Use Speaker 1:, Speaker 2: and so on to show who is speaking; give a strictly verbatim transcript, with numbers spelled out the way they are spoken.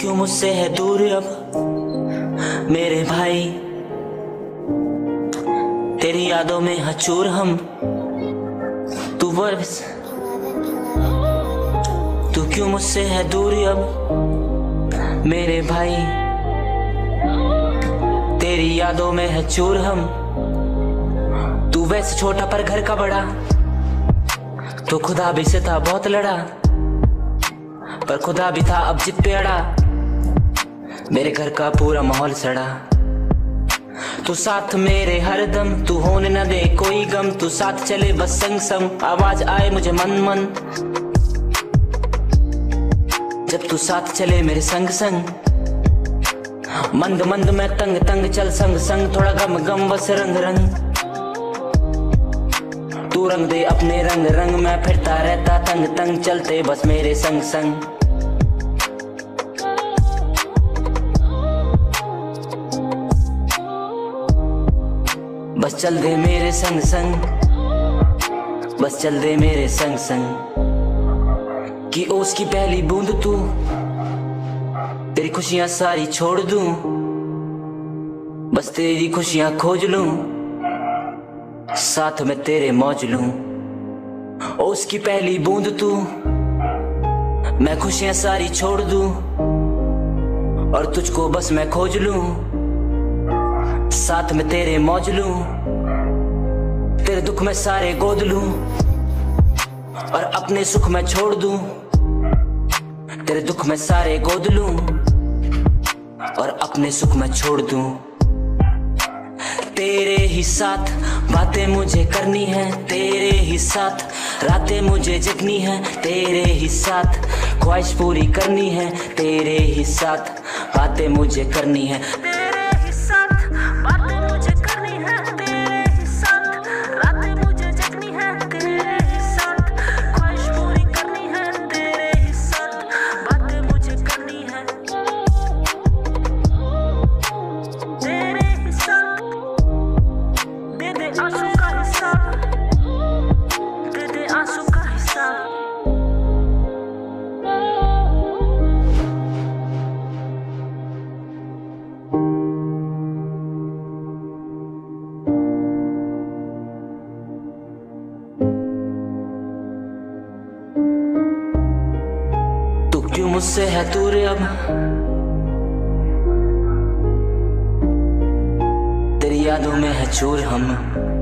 Speaker 1: क्यों मुझसे है दूर अब मेरे भाई, तेरी यादों में हचूर हम। तू बस तू क्यों मुझसे है दूर अब मेरे भाई, तेरी यादों में है चूर हम। तू वैसे छोटा पर घर का बड़ा, तो खुदा भी से था बहुत लड़ा, पर खुदा भी था अब जिद पे अड़ा। मेरे घर का पूरा माहौल सड़ा, तू साथ मेरे हरदम, तू होने न दे कोई गम। तू साथ चले बस संग संग, आवाज आए मुझे मन मन। जब तू साथ चले मेरे संग संग, मंद मंद मैं तंग तंग चल संग संग। थोड़ा गम गम बस रंग रंग, तू रंग दे अपने रंग रंग। मैं फिरता रहता तंग तंग, चलते बस मेरे संग संग। बस चल दे मेरे संग संग, बस चल दे मेरे संग संग। कि ओस की पहली बूंद तू, तेरी खुशियां सारी छोड़ दूं, बस तेरी खुशियां खोज लूं, साथ में तेरे मौज लूं। ओस की पहली बूंद तू, मैं खुशियां सारी छोड़ दूं, और तुझको बस मैं खोज लूं, साथ में तेरे मौज लूं। तेरे दुख में सारे गोद लूं, और अपने सुख में छोड़ दूं। तेरे दुख में सारे गोद लूं, और अपने सुख में छोड़ दूं। तेरे ही साथ बातें मुझे करनी है, तेरे ही साथ रातें मुझे जगनी है, तेरे ही साथ ख्वाहिश पूरी करनी है, तेरे ही साथ बातें मुझे करनी है। क्यों मुझसे है दूर अब तेरी यादों में है चूर हम।